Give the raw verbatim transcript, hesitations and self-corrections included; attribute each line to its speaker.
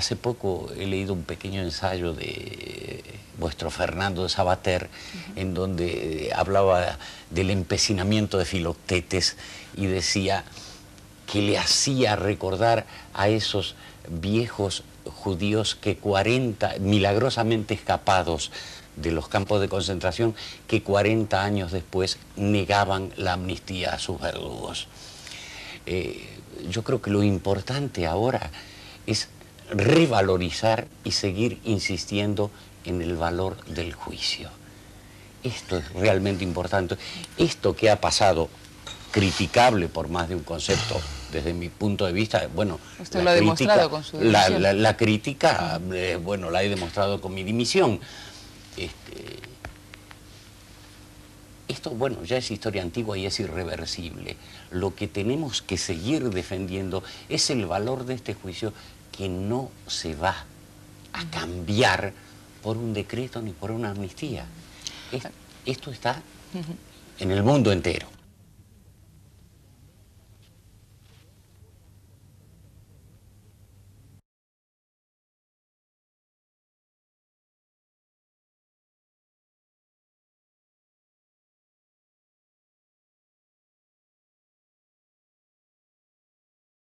Speaker 1: Hace poco he leído un pequeño ensayo de vuestro Fernando de Savater, uh-huh. en donde hablaba del empecinamiento de Filoctetes y decía que le hacía recordar a esos viejos judíos que cuarenta, milagrosamente escapados de los campos de concentración, que cuarenta años después negaban la amnistía a sus verdugos. Eh, yo creo que lo importante ahora es revalorizar y seguir insistiendo en el valor del juicio. Esto es realmente importante. Esto que ha pasado, criticable por más de un concepto, desde mi punto de vista, bueno,
Speaker 2: Usted
Speaker 1: la
Speaker 2: lo ha
Speaker 1: crítica,
Speaker 2: demostrado con su
Speaker 1: la,
Speaker 2: dimisión.
Speaker 1: la, la crítica, eh, bueno, la he demostrado con mi dimisión. Este, esto, bueno, ya es historia antigua y es irreversible. Lo que tenemos que seguir defendiendo es el valor de este juicio, que no se va a cambiar por un decreto ni por una amnistía. Esto está en el mundo entero.